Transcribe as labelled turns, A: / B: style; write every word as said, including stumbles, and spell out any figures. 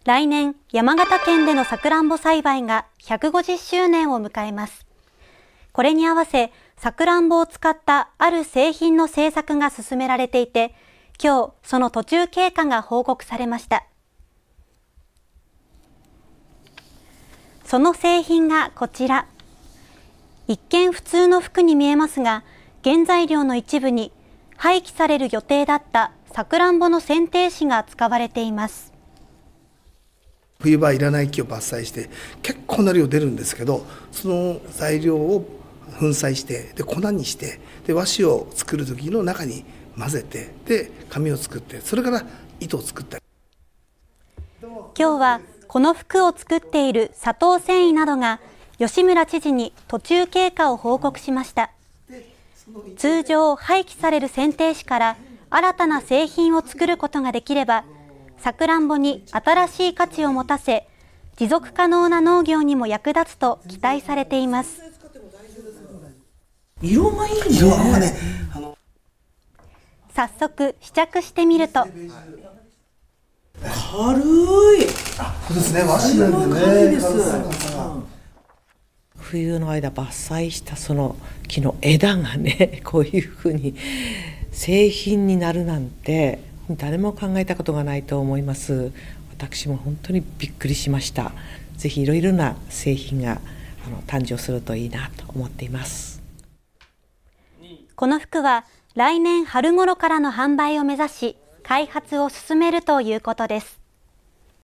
A: 来年、山形県でのさくらんぼ栽培がひゃくごじゅっしゅうねんを迎えます。これに合わせ、さくらんぼを使ったある製品の製作が進められていて、今日、その途中経過が報告されました。その製品がこちら。一見普通の服に見えますが、原材料の一部に廃棄される予定だったさくらんぼの剪定紙が使われています。
B: 冬場いらない木を伐採して結構な量出るんですけど、その材料を粉砕してで粉にしてで和紙を作る時の中に混ぜてで紙を作ってそれから糸を作ったり。
A: 今日はこの服を作っている佐藤繊維などが吉村知事に途中経過を報告しました。通常廃棄される剪定紙から新たな製品を作ることができれば、さくらんぼに新しい価値を持たせ、持続可能な農業にも役立つと期待されています。
C: 色がいいね。
B: 色がね、あの
A: 早速試着してみると。
C: 軽い。
B: あ、そうですね。和紙なんでね。
C: 軽いです。
D: 冬の間伐採したその木の枝がね、こういうふうに製品になるなんて誰も考えたことがないと思います。私も本当にびっくりしました。ぜひいろいろな製品があの誕生するといいなと思っています。
A: この服は来年春頃からの販売を目指し、開発を進めるということです。